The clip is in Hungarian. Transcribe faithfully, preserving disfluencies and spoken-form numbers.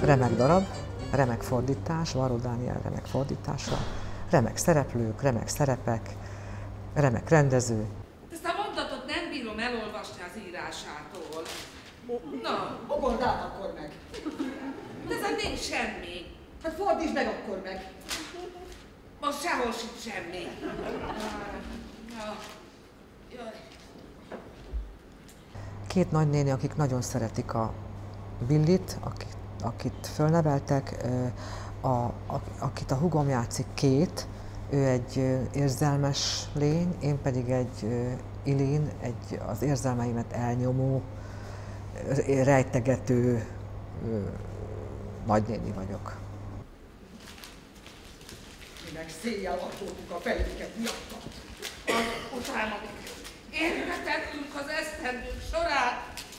Remek darab, remek fordítás, Varró Dániel remek fordítása, remek szereplők, remek szerepek, remek rendező. Ezt a mondatot nem bírom elolvasni az írásától. Na, Ugord át akkor meg! de ezen nincs semmi. Hát fordítsd meg akkor meg! Most sehol sincs semmi. Ja. Jaj. Két nagynéni, akik nagyon szeretik a Billit, akit, akit fölneveltek, a, a, akit a húgom játszik, Kate, ő egy érzelmes lény, én pedig egy Ilin, egy az érzelmeimet elnyomó, rejtegető nagynéni vagyok. Mi meg széjjel aggódunk a fejünket miattat. Az utána még érhetettünk az esztendők során.